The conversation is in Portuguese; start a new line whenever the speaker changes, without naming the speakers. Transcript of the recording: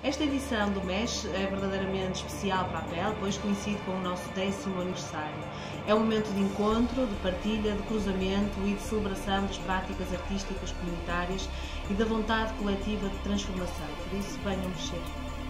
Esta edição do MES é verdadeiramente especial para a PEL, pois coincide com o nosso 10º aniversário. É um momento de encontro, de partilha, de cruzamento e de celebração das práticas artísticas comunitárias e da vontade coletiva de transformação. Por isso, venham mexer.